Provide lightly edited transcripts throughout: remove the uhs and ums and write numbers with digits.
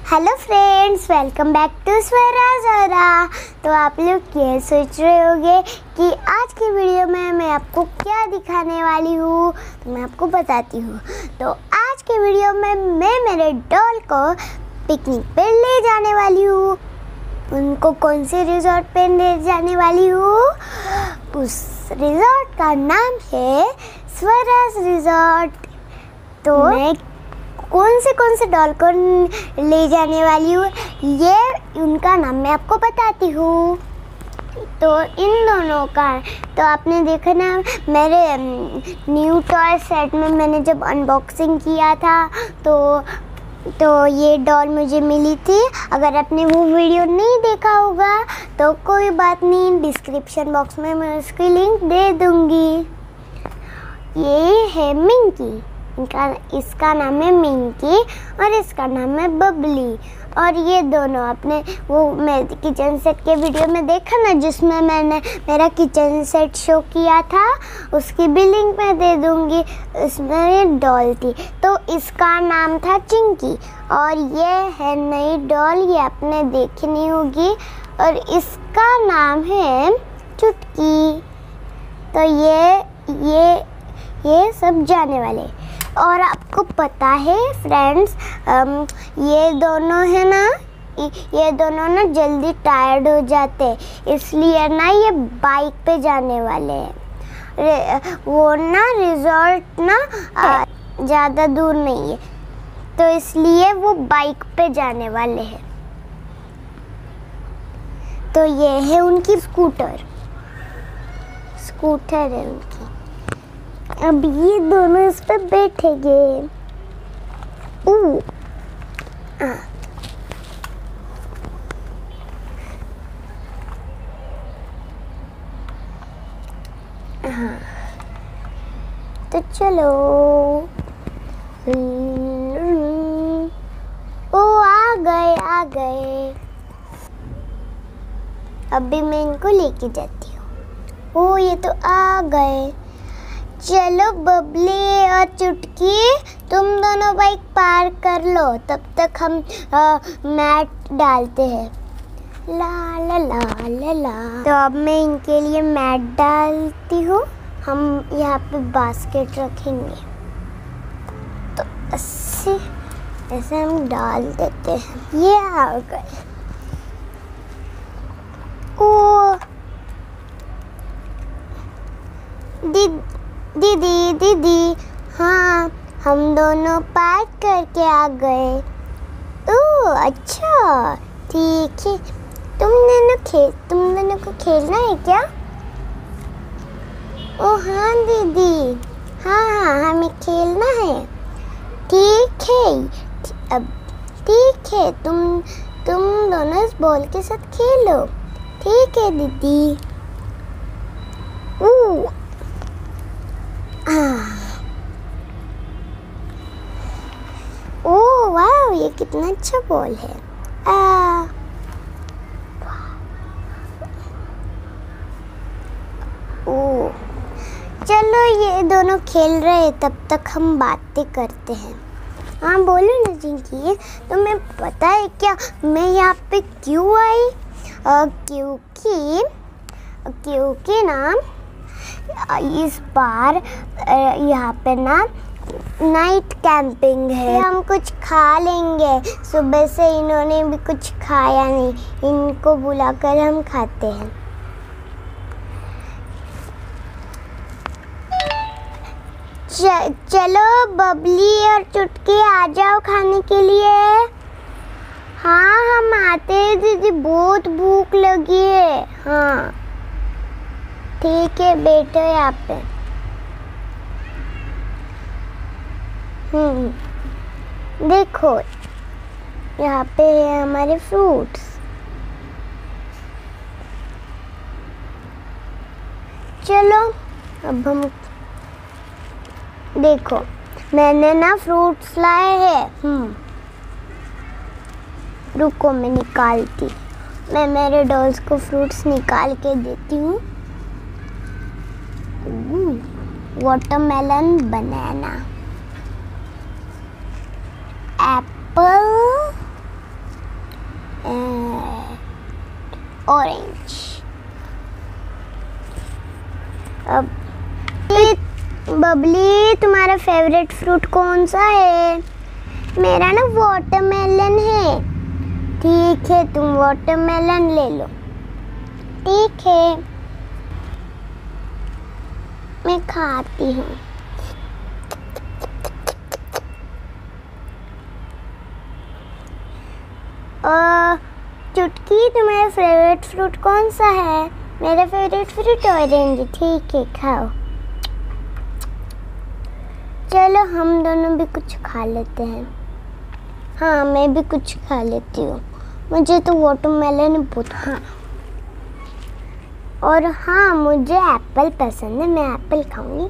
Hello friends, welcome back to Swara. तो आप लोग ये सोच रहे होंगे कि आज की वीडियो में मैं आपको क्या दिखाने वाली हूँ, तो मैं आपको बताती हूँ। तो आज की वीडियो में मैं मेरे डॉल को पिकनिक पे ले जाने वाली हूँ। उनको कौन से रिजॉर्ट पे ले जाने वाली हूँ? उस रिजॉर्ट का नाम है स्वराज रिजॉर्ट। तो मैं कौन से डॉल को ले जाने वाली हूँ, ये उनका नाम मैं आपको बताती हूँ। तो इन दोनों का तो आपने देखा ना, मेरे न्यू टॉय सेट में मैंने जब अनबॉक्सिंग किया था तो ये डॉल मुझे मिली थी। अगर आपने वो वीडियो नहीं देखा होगा तो कोई बात नहीं, डिस्क्रिप्शन बॉक्स में मैं उसकी लिंक दे दूँगी। ये है मिंकी, इसका नाम है मिंकी और इसका नाम है बबली। और ये दोनों अपने वो मैं किचन सेट के वीडियो में देखा ना, जिसमें मैंने मेरा किचन सेट शो किया था, उसकी भी लिंक मैं दे दूँगी। उसमें ये डॉल थी, तो इसका नाम था चिंकी। और ये है नई डॉल, ये आपने देखनी होगी, और इसका नाम है चुटकी। तो ये सब जाने वाले। और आपको पता है फ्रेंड्स, ये दोनों ना जल्दी टायर्ड हो जाते, इसलिए ना ये बाइक पे जाने वाले हैं। वो ना रिजॉर्ट ना ज़्यादा दूर नहीं है, तो इसलिए वो बाइक पे जाने वाले हैं। तो ये है उनकी स्कूटर है उनकी। अब ये दोनों इस पे बैठेंगे। हाँ, तो चलो। ओ आ गए। अभी मैं इनको लेके जाती हूँ। ओ ये तो आ गए। चलो बबली और चुटकी, तुम दोनों बाइक पार कर लो, तब तक हम मैट डालते हैं। ला ला ला ला ला। तो अब मैं इनके लिए मैट डालती हूँ। हम यहाँ पे बास्केट रखेंगे, तो ऐसे हम डाल देते हैं। ये आ गए। ओ दीदी, हाँ, हम दोनों पार्क करके आ गए। ओह अच्छा, ठीक है। तुम दोनों को खेलना है क्या? ओह हाँ दीदी, हाँ हमें खेलना है। ठीक है, तुम दोनों इस बॉल के साथ खेलो। ठीक है दीदी। ओह वाह, ये कितना अच्छा बॉल है। ओह चलो, ये दोनों खेल रहे, तब तक हम बातें करते हैं। हाँ बोलो ना जिंकी, तुम्हें पता है क्या मैं यहाँ पे क्यों आई? क्योंकि ना इस बार यहाँ पे ना नाइट कैंपिंग है। हम कुछ खा लेंगे, सुबह से इन्होंने भी कुछ खाया नहीं, इनको बुलाकर हम खाते हैं। चलो बबली और चुटकी, आ जाओ खाने के लिए। हाँ हम आते हैं दीदी, बहुत भूख लगी है। हाँ ठीक है, बैठो यहाँ पे। देखो यहाँ पे है हमारे फ्रूट्स। चलो अब हम देखो, मैंने ना फ्रूट्स लाए हैं। रुको मैं निकालती, मैं मेरे डॉल्स को फ्रूट्स निकाल के देती हूँ। Watermelon, banana, apple, orange. अब बबली, तुम्हारा फेवरेट फ्रूट कौन सा है? मेरा ना वाटरमेलन है। ठीक है, तुम वाटरमेलन ले लो। ठीक है, मैं खाती हूँ। चुटकी, तुम्हारा फेवरेट फ्रूट कौन सा है? मेरा फेवरेट फ्रूट ऑरेंज। ठीक है, खाओ। चलो हम दोनों भी कुछ खा लेते हैं। हाँ, मैं भी कुछ खा लेती हूँ। मुझे तो वाटरमेलन बहुत, हाँ, और हाँ, मुझे एप्पल पसंद है। मैं एप्पल खाऊंगी।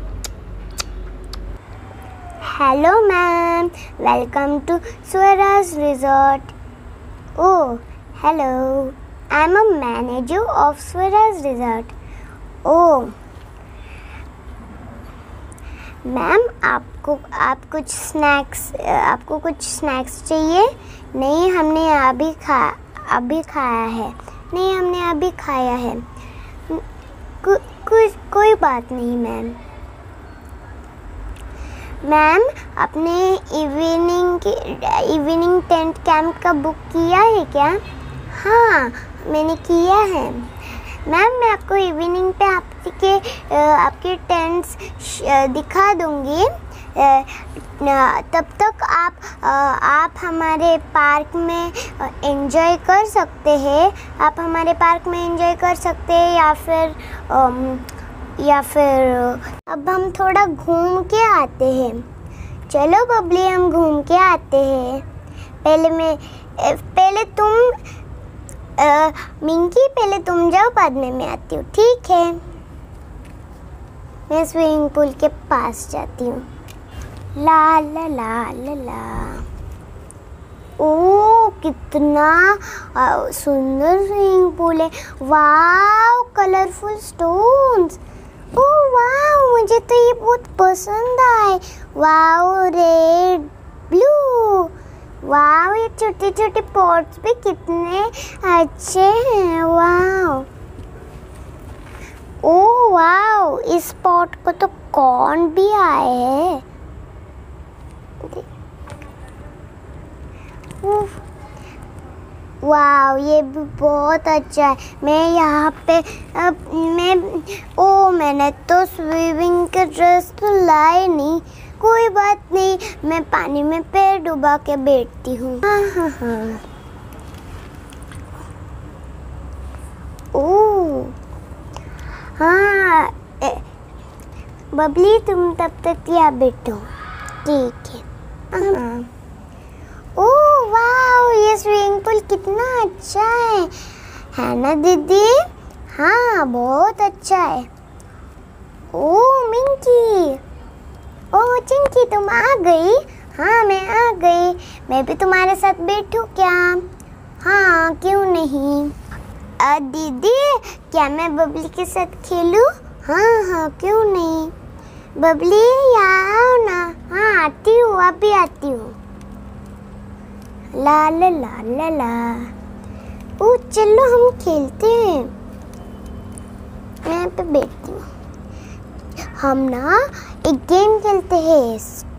Hello ma'am, welcome to Swaraj resort. Oh hello, I am a manager of Swaraj resort. Oh ma'am, आपको कुछ स्नैक्स चाहिए? नहीं, हमने अभी खाया है। नहीं, हमने अभी खाया है। कोई बात नहीं मैम। मैम, आपने इवनिंग टेंट कैंप का बुक किया है क्या? हाँ, मैंने किया है। मैम, मैं आपको इवनिंग पे आपके टेंट्स दिखा दूंगी। तब तक आप हमारे पार्क में एंजॉय कर सकते हैं। आप हमारे पार्क में एंजॉय कर सकते हैं, या फिर अब हम थोड़ा घूम के आते हैं। चलो बबली, हम घूम के आते हैं। पहले तुम मिंकी, पहले तुम जाओ, बाद में मैं आती हूँ। ठीक है, मैं स्विमिंग पूल के पास जाती हूँ। ला ला ला ला ला। ओह, कितना सुंदर स्विमिंग पूल है। वाव, कलरफुल स्टोन्स। ओह वाव, मुझे तो ये बहुत पसंद आए। वाव, रेड, ब्लू। वाव, ये छोटे छोटे पॉट्स भी कितने अच्छे हैं। वाव, ओह वाव, इस पॉट को तो कौन भी आए हैं। वाव, ये भी बहुत अच्छा है। मैं यहाँ पे मैंने तो स्विमिंग का ड्रेस तो लाए नहीं। कोई बात नहीं, मैं पानी में पैर डुबा के बैठती हूँ। हाँ। ओह हाँ, बबली, तुम तब तक यहाँ बैठो। ठीक है। हाँ। ओह वाव, ये स्विमिंग पूल कितना अच्छा है ना दीदी? हाँ, बहुत अच्छा है। ओह मिंकी, ओह चिंकी, तुम आ गई? हाँ, मैं आ गई। मैं भी तुम्हारे साथ बैठूं क्या? हाँ, क्यों नहीं। दीदी, क्या मैं बबली के साथ खेलूं? हाँ, क्यों नहीं। बबली, यहाँ आओ ना। हाँ, आती हूँ, अभी आती हूँ। ला ला ला ला ला। ओ चलो हम खेलते हैं। मैं यहाँ पे बैठती हूँ। हम ना एक गेम खेलते हैं।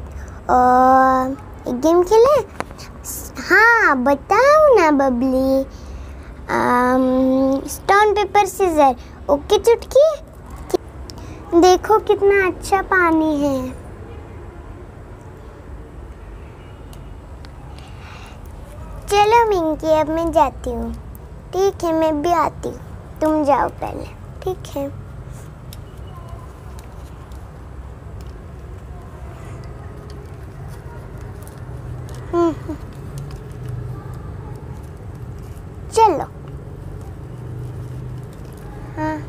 एक गेम खेले? हाँ, बताओ ना Babli. Stone paper scissor. Okay चुटकी। देखो कितना अच्छा पानी है। चलो मिंकी, अब मैं जाती हूँ। ठीक है, मैं भी आती हूँ। तुम जाओ पहले। ठीक है। चलो। हाँ।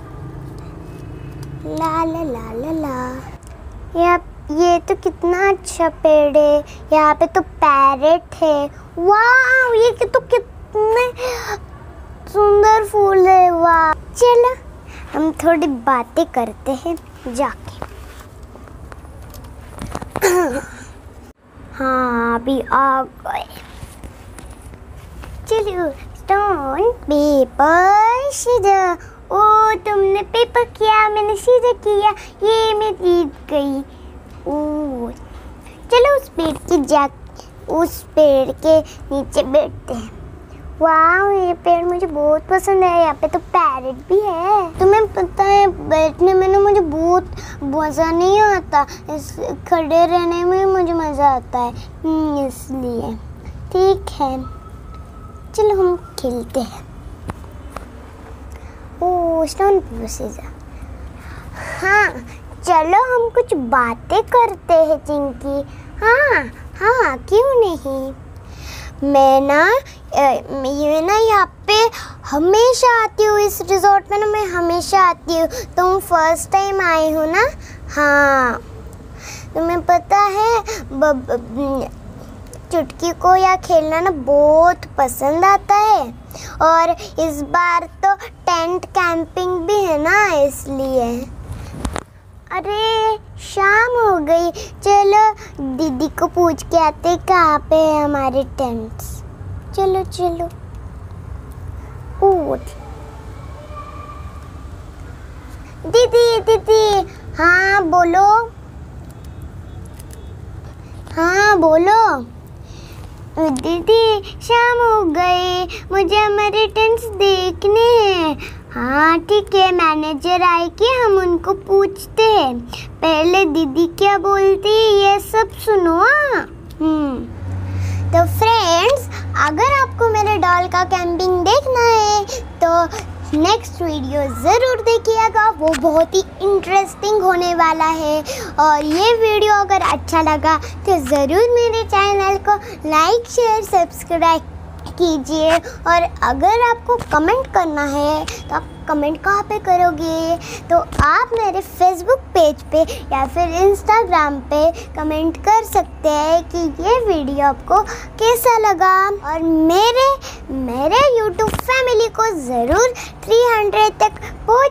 ला ला ला ला ला। ये तो कितना अच्छा पेड़ है। यहाँ पे तो पैरेट है। वाह, ये तो कितने सुंदर फूल है। वाह, चलो हम थोड़ी बातें करते हैं जाके। हाँ, अभी आ गए। चलिए स्टोन पेपर सीजर। ओ तुमने पेपर किया, मैंने सीजर किया, ये मैं जीत गई। ओ चलो उस पेड़ के नीचे बैठते हैं। वाह, ये पेड़ मुझे बहुत पसंद है। यहाँ पे तो पैरेट भी है। तुम्हें पता है बैठने में ना मुझे बहुत मज़ा नहीं आता, खड़े रहने में मुझे मज़ा आता है, इसलिए। ठीक है, चलो हम खेलते हैं। Oh stone paper scissor. हाँ चलो हम कुछ बातें करते हैं चिंकी। हाँ क्यों नहीं। मैं ना यहाँ पे हमेशा आती हूँ, इस रिजॉर्ट में ना मैं हमेशा आती हूँ। तुम फर्स्ट टाइम आए हो ना। हाँ तुम्हें पता है चुटकी को यहाँ खेलना ना बहुत पसंद आता है, और इस बार तो टेंट कैंपिंग भी है ना, इसलिए। अरे शाम हो गई, चलो दीदी को पूछ के आते कहाँ पे है हमारे टेंट्स। चलो दीदी। हाँ बोलो। दीदी शाम हो गई, मुझे हमारे टेंट्स देखने हैं। हाँ ठीक है, मैनेजर आए कि हम उनको पूछते हैं। पहले दीदी क्या बोलती है ये सब सुनो। तो फ्रेंड्स, अगर आपको मेरे डॉल का कैंपिंग देखना है तो नेक्स्ट वीडियो ज़रूर देखिएगा, वो बहुत ही इंटरेस्टिंग होने वाला है। और ये वीडियो अगर अच्छा लगा तो ज़रूर मेरे चैनल को लाइक शेयर सब्सक्राइब कीजिए। और अगर आपको कमेंट करना है तो आप कमेंट कहाँ पे करोगे, तो आप मेरे फेसबुक पेज पे या फिर इंस्टाग्राम पे कमेंट कर सकते हैं कि ये वीडियो आपको कैसा लगा। और मेरे यूट्यूब फैमिली को ज़रूर 300 तक पहुँच